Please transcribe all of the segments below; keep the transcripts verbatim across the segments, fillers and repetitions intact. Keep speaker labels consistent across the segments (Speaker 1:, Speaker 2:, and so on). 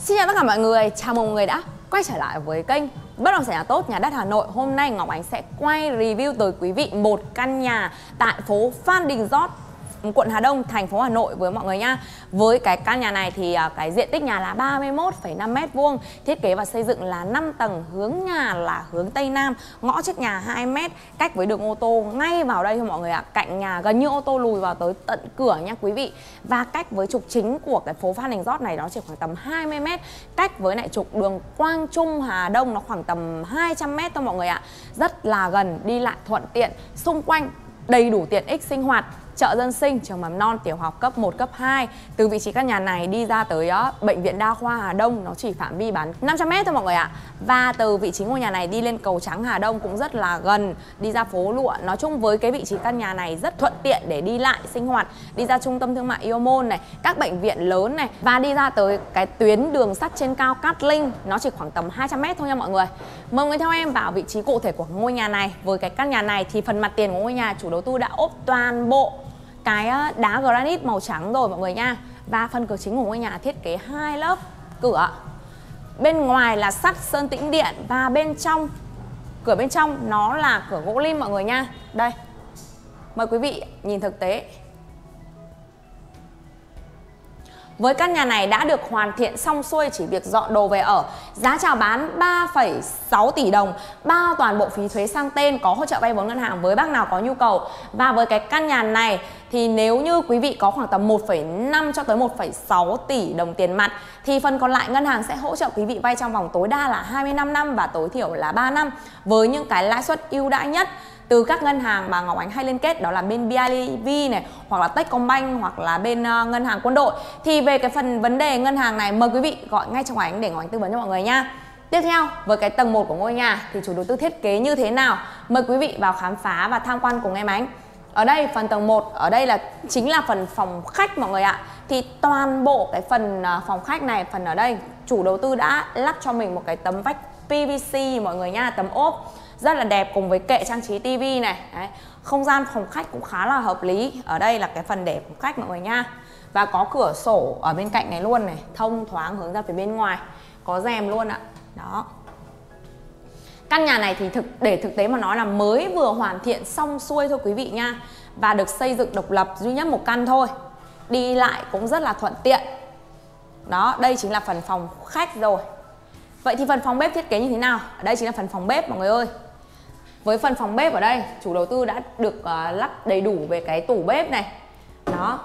Speaker 1: Xin chào tất cả mọi người, chào mừng mọi người đã quay trở lại với kênh Bất động sản nhà tốt nhà đất Hà Nội. Hôm nay Ngọc Ánh sẽ quay review tới quý vị một căn nhà tại phố Phan Đình Giót, quận Hà Đông, thành phố Hà Nội với mọi người nha. Với cái căn nhà này thì cái diện tích nhà là ba mươi mốt phẩy năm mét vuông, thiết kế và xây dựng là năm tầng, hướng nhà là hướng Tây Nam, ngõ trước nhà hai mét, cách với đường ô tô ngay vào đây thôi mọi người ạ. Cạnh nhà gần như ô tô lùi vào tới tận cửa nha quý vị. Và cách với trục chính của cái phố Phan Đình Giót này đó chỉ khoảng tầm hai mươi mét. Cách với lại trục đường Quang Trung Hà Đông nó khoảng tầm hai trăm mét thôi mọi người ạ. Rất là gần, đi lại thuận tiện, xung quanh đầy đủ tiện ích sinh hoạt, chợ dân sinh, trường mầm non, tiểu học cấp một, cấp hai. Từ vị trí căn nhà này đi ra tới uh, bệnh viện đa khoa Hà Đông nó chỉ phạm vi bán năm trăm mét thôi mọi người ạ. Và từ vị trí ngôi nhà này đi lên cầu Trắng Hà Đông cũng rất là gần, đi ra phố Lụa. Nói chung với cái vị trí căn nhà này rất thuận tiện để đi lại sinh hoạt, đi ra trung tâm thương mại Yêu Môn này, các bệnh viện lớn này, và đi ra tới cái tuyến đường sắt trên cao Cát Linh nó chỉ khoảng tầm hai trăm mét thôi nha mọi người. Mời mọi người theo em vào vị trí cụ thể của ngôi nhà này. Với cái căn nhà này thì phần mặt tiền của ngôi nhà chủ đầu tư đã ốp toàn bộ cái đá granite màu trắng rồi mọi người nha. Và phần cửa chính của ngôi nhà thiết kế hai lớp cửa. Bên ngoài là sắt sơn tĩnh điện, và bên trong, cửa bên trong nó là cửa gỗ lim mọi người nha. Đây, mời quý vị nhìn thực tế. Với căn nhà này đã được hoàn thiện xong xuôi, chỉ việc dọn đồ về ở. Giá chào bán ba phẩy sáu tỷ đồng, bao toàn bộ phí thuế sang tên, có hỗ trợ vay vốn ngân hàng với bác nào có nhu cầu. Và với cái căn nhà này thì nếu như quý vị có khoảng tầm một phẩy năm cho tới một phẩy sáu tỷ đồng tiền mặt thì phần còn lại ngân hàng sẽ hỗ trợ quý vị vay trong vòng tối đa là hai mươi lăm năm và tối thiểu là ba năm với những cái lãi suất ưu đãi nhất từ các ngân hàng mà Ngọc Ánh hay liên kết, đó là bên bê i vê này, hoặc là Techcombank, hoặc là bên uh, ngân hàng Quân đội. Thì về cái phần vấn đề ngân hàng này, mời quý vị gọi ngay cho Ngọc Ánh để Ngọc Ánh tư vấn cho mọi người nha. Tiếp theo, với cái tầng một của ngôi nhà thì chủ đầu tư thiết kế như thế nào? Mời quý vị vào khám phá và tham quan cùng em Ánh. Ở đây phần tầng một, ở đây là chính là phần phòng khách mọi người ạ. Thì toàn bộ cái phần uh, phòng khách này, phần ở đây chủ đầu tư đã lắp cho mình một cái tấm vách pê vê xê mọi người nha, tấm ốp rất là đẹp cùng với kệ trang trí tivi này. Đấy. Không gian phòng khách cũng khá là hợp lý. Ở đây là cái phần để phòng khách mọi người nha. Và có cửa sổ ở bên cạnh này luôn này, thông thoáng hướng ra phía bên ngoài, có rèm luôn ạ. Đó. Căn nhà này thì thực để thực tế mà nói là mới vừa hoàn thiện xong xuôi thôi quý vị nha. Và được xây dựng độc lập duy nhất một căn thôi. Đi lại cũng rất là thuận tiện. Đó, đây chính là phần phòng khách rồi. Vậy thì phần phòng bếp thiết kế như thế nào? Ở đây chính là phần phòng bếp mọi người ơi. Với phần phòng bếp ở đây, chủ đầu tư đã được uh, lắp đầy đủ về cái tủ bếp này. Đó.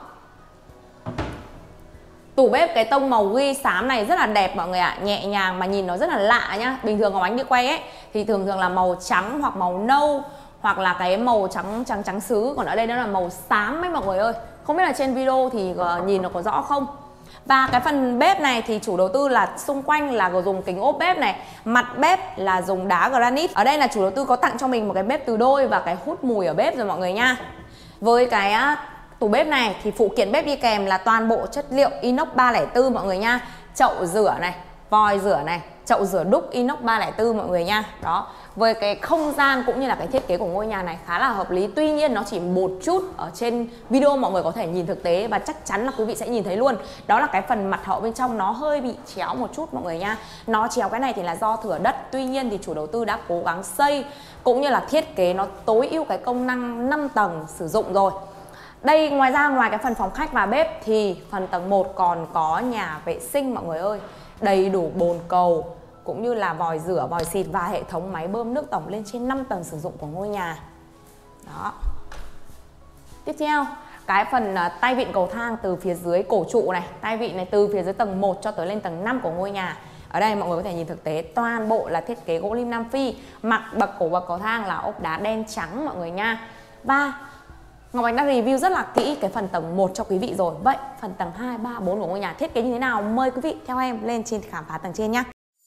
Speaker 1: Tủ bếp cái tông màu ghi xám này rất là đẹp mọi người ạ, nhẹ nhàng mà nhìn nó rất là lạ nhá. Bình thường Ngọc Ánh đi quay ấy thì thường thường là màu trắng hoặc màu nâu, hoặc là cái màu trắng trắng trắng sứ, còn ở đây nó là màu xám ấy mọi người ơi. Không biết là trên video thì uh, nhìn nó có rõ không? Và cái phần bếp này thì chủ đầu tư là xung quanh là dùng kính ốp bếp này, mặt bếp là dùng đá granite. Ở đây là chủ đầu tư có tặng cho mình một cái bếp từ đôi và cái hút mùi ở bếp rồi mọi người nha. Với cái tủ bếp này thì phụ kiện bếp đi kèm là toàn bộ chất liệu inox ba không bốn mọi người nha. Chậu rửa này, vòi rửa này, chậu rửa đúc inox ba không bốn mọi người nha. Đó. Với cái không gian cũng như là cái thiết kế của ngôi nhà này khá là hợp lý. Tuy nhiên nó chỉ một chút ở trên video mọi người có thể nhìn thực tế, và chắc chắn là quý vị sẽ nhìn thấy luôn. Đó là cái phần mặt hậu bên trong nó hơi bị chéo một chút mọi người nha. Nó chéo cái này thì là do thửa đất. Tuy nhiên thì chủ đầu tư đã cố gắng xây cũng như là thiết kế nó tối ưu cái công năng năm tầng sử dụng rồi. Đây ngoài ra, ngoài cái phần phòng khách và bếp thì phần tầng một còn có nhà vệ sinh mọi người ơi. Đầy đủ bồn cầu cũng như là vòi rửa, vòi xịt và hệ thống máy bơm nước tổng lên trên năm tầng sử dụng của ngôi nhà. Đó. Tiếp theo, cái phần uh, tay vịn cầu thang từ phía dưới cổ trụ này, tay vịn này từ phía dưới tầng một cho tới lên tầng năm của ngôi nhà. Ở đây mọi người có thể nhìn thực tế toàn bộ là thiết kế gỗ lim Nam Phi, mặt bậc cổ bậc cầu thang là ốp đá đen trắng mọi người nha. Và Ngọc Ánh đã review rất là kỹ cái phần tầng một cho quý vị rồi. Vậy phần tầng hai, ba, bốn của ngôi nhà thiết kế như thế nào? Mời quý vị theo em lên trên khám phá tầng trên nhé.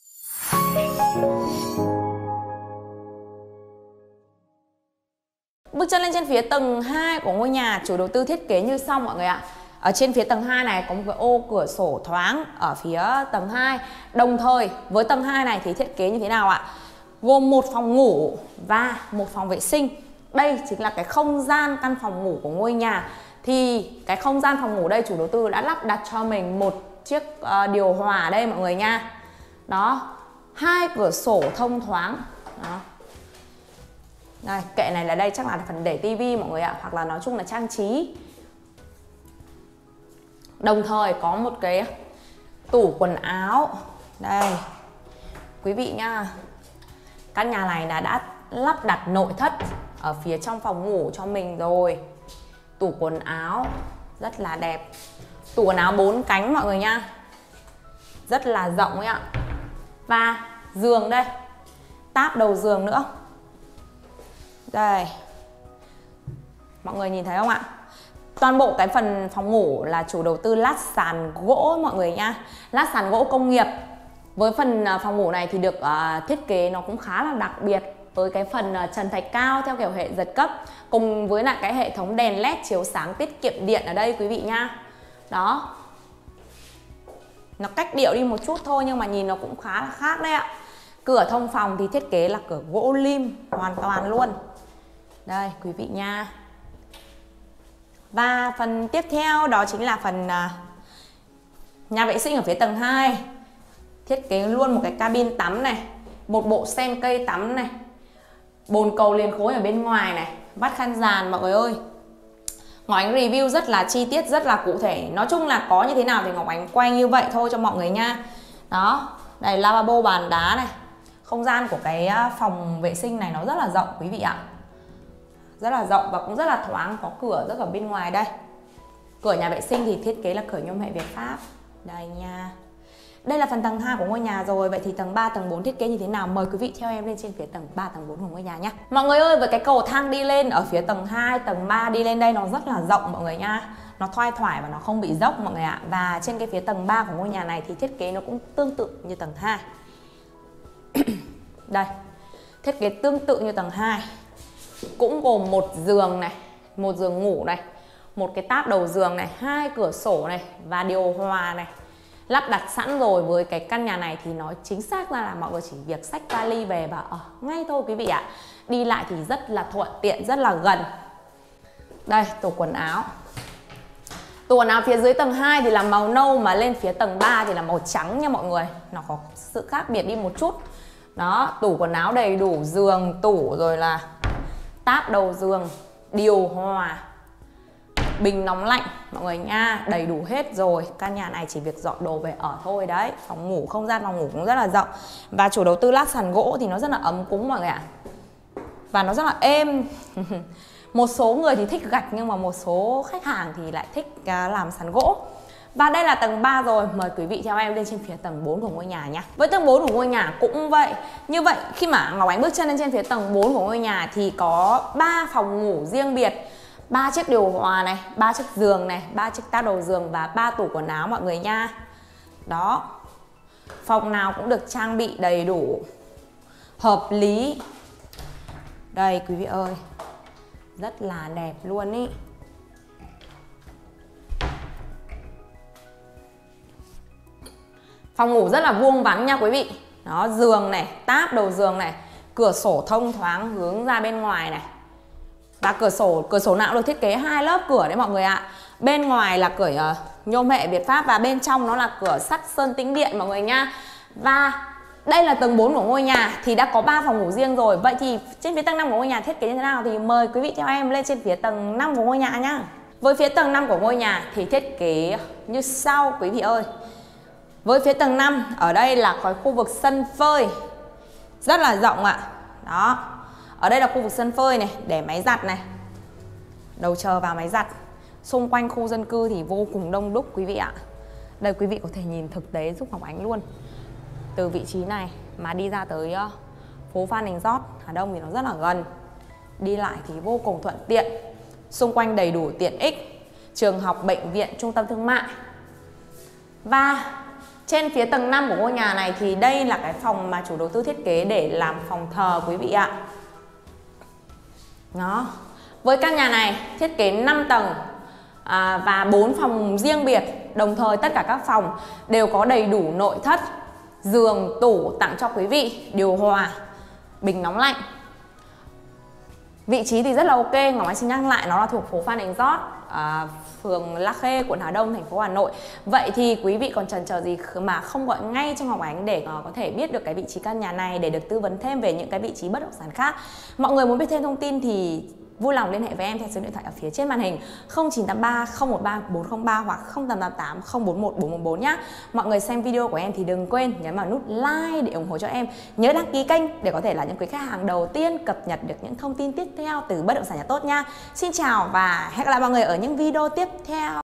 Speaker 1: Bước chân lên trên phía tầng hai của ngôi nhà, chủ đầu tư thiết kế như sau mọi người ạ. Ở trên phía tầng hai này có một cái ô cửa sổ thoáng ở phía tầng hai. Đồng thời với tầng hai này thì thiết kế như thế nào ạ? Gồm một phòng ngủ và một phòng vệ sinh. Đây chính là cái không gian căn phòng ngủ của ngôi nhà. Thì cái không gian phòng ngủ đây chủ đầu tư đã lắp đặt cho mình một chiếc uh, điều hòa ở đây mọi người nha. Đó, hai cửa sổ thông thoáng. Đó. Đây, kệ này là đây chắc là phần để tivi mọi người ạ, hoặc là nói chung là trang trí. Đồng thời có một cái tủ quần áo. Đây, quý vị nha. Căn nhà này là đã lắp đặt nội thất ở phía trong phòng ngủ cho mình rồi. Tủ quần áo rất là đẹp. Tủ quần áo bốn cánh mọi người nha, rất là rộng ấy ạ. Và giường đây, táp đầu giường nữa. Đây, mọi người nhìn thấy không ạ? Toàn bộ cái phần phòng ngủ là chủ đầu tư lát sàn gỗ mọi người nha. Lát sàn gỗ công nghiệp. Với phần phòng ngủ này thì được uh, thiết kế nó cũng khá là đặc biệt, với cái phần uh, trần thạch cao theo kiểu hệ giật cấp, cùng với lại cái hệ thống đèn led chiếu sáng tiết kiệm điện ở đây quý vị nha. Đó, nó cách điệu đi một chút thôi nhưng mà nhìn nó cũng khá là khác đấy ạ. Cửa thông phòng thì thiết kế là cửa gỗ lim hoàn toàn luôn. Đây quý vị nha. Và phần tiếp theo đó chính là phần uh, nhà vệ sinh ở phía tầng hai. Thiết kế luôn một cái cabin tắm này, một bộ sen cây tắm này, bồn cầu liền khối ở bên ngoài này, vắt khăn giàn mọi người ơi. Ngọc Ánh review rất là chi tiết, rất là cụ thể. Nói chung là có như thế nào thì Ngọc Ánh quay như vậy thôi cho mọi người nha. Đó, đây lavabo bàn đá này. Không gian của cái phòng vệ sinh này nó rất là rộng quý vị ạ. Rất là rộng và cũng rất là thoáng, có cửa rất ở bên ngoài đây. Cửa nhà vệ sinh thì thiết kế là cửa nhôm hệ Việt Pháp. Đây nha. Đây là phần tầng hai của ngôi nhà rồi. Vậy thì tầng ba, tầng bốn thiết kế như thế nào? Mời quý vị theo em lên trên phía tầng ba, tầng bốn của ngôi nhà nhé. Mọi người ơi, với cái cầu thang đi lên ở phía tầng hai, tầng ba đi lên đây nó rất là rộng mọi người nha. Nó thoai thoải và nó không bị dốc mọi người ạ. Và trên cái phía tầng ba của ngôi nhà này thì thiết kế nó cũng tương tự như tầng hai. Đây, thiết kế tương tự như tầng hai. Cũng gồm một giường này, một giường ngủ này, một cái táp đầu giường này, hai cửa sổ này và điều hòa này. Lắp đặt sẵn rồi. Với cái căn nhà này thì nói chính xác ra là mọi người chỉ việc xách vali về và ở ngay thôi quý vị ạ. Đi lại thì rất là thuận tiện, rất là gần. Đây, tủ quần áo. Tủ quần áo phía dưới tầng hai thì là màu nâu, mà lên phía tầng ba thì là màu trắng nha mọi người. Nó có sự khác biệt đi một chút. Đó, tủ quần áo đầy đủ, giường, tủ, rồi là táp đầu giường, điều hòa, bình nóng lạnh mọi người nha, đầy đủ hết rồi. Căn nhà này chỉ việc dọn đồ về ở thôi đấy. Phòng ngủ, không gian phòng ngủ cũng rất là rộng. Và chủ đầu tư lát sàn gỗ thì nó rất là ấm cúng mọi người ạ. Và nó rất là êm. Một số người thì thích gạch nhưng mà một số khách hàng thì lại thích làm sàn gỗ. Và đây là tầng ba rồi. Mời quý vị theo em lên trên phía tầng bốn của ngôi nhà nhé. Với tầng bốn của ngôi nhà cũng vậy. Như vậy khi mà Ngọc Ánh bước chân lên trên phía tầng bốn của ngôi nhà thì có ba phòng ngủ riêng biệt, ba chiếc điều hòa này, ba chiếc giường này, ba chiếc táp đầu giường và ba tủ quần áo mọi người nha. Đó. Phòng nào cũng được trang bị đầy đủ, hợp lý. Đây quý vị ơi, rất là đẹp luôn ý. Phòng ngủ rất là vuông vắn nha quý vị. Đó, giường này, táp đầu giường này, cửa sổ thông thoáng hướng ra bên ngoài này. Và cửa sổ, cửa sổ nào được thiết kế hai lớp cửa đấy mọi người ạ. Bên ngoài là cửa uh, nhôm hệ Việt Pháp và bên trong nó là cửa sắt sơn tĩnh điện mọi người nha. Và đây là tầng bốn của ngôi nhà thì đã có ba phòng ngủ riêng rồi. Vậy thì trên phía tầng năm của ngôi nhà thiết kế như thế nào thì mời quý vị theo em lên trên phía tầng năm của ngôi nhà nhá. Với phía tầng năm của ngôi nhà thì thiết kế như sau quý vị ơi. Với phía tầng năm ở đây là có khu vực sân phơi rất là rộng ạ. Đó. Ở đây là khu vực sân phơi này, để máy giặt này, đầu chờ vào máy giặt. Xung quanh khu dân cư thì vô cùng đông đúc quý vị ạ. Đây quý vị có thể nhìn thực tế giúp Ngọc Ánh luôn. Từ vị trí này mà đi ra tới uh, phố Phan Đình Giót, Hà Đông thì nó rất là gần. Đi lại thì vô cùng thuận tiện. Xung quanh đầy đủ tiện ích, trường học, bệnh viện, trung tâm thương mại. Và trên phía tầng năm của ngôi nhà này thì đây là cái phòng mà chủ đầu tư thiết kế để làm phòng thờ quý vị ạ. Đó. Với căn nhà này thiết kế năm tầng à, và bốn phòng riêng biệt. Đồng thời tất cả các phòng đều có đầy đủ nội thất, giường, tủ tặng cho quý vị, điều hòa, bình nóng lạnh. Vị trí thì rất là ok. Ngọc Ánh xin nhắc lại, nó là thuộc phố Phan Đình Giót, à, phường La Khê, quận Hà Đông, thành phố Hà Nội. Vậy thì quý vị còn chần chờ gì mà không gọi ngay cho Ngọc Ánh để có thể biết được cái vị trí căn nhà này, để được tư vấn thêm về những cái vị trí bất động sản khác. Mọi người muốn biết thêm thông tin thì vui lòng liên hệ với em theo số điện thoại ở phía trên màn hình không chín tám ba không một ba bốn không ba hoặc không tám tám tám không bốn một bốn một bốn nhá. Mọi người xem video của em thì đừng quên nhấn vào nút like để ủng hộ cho em. Nhớ đăng ký kênh để có thể là những quý khách hàng đầu tiên cập nhật được những thông tin tiếp theo từ bất động sản nhà tốt nha. Xin chào và hẹn gặp lại mọi người ở những video tiếp theo.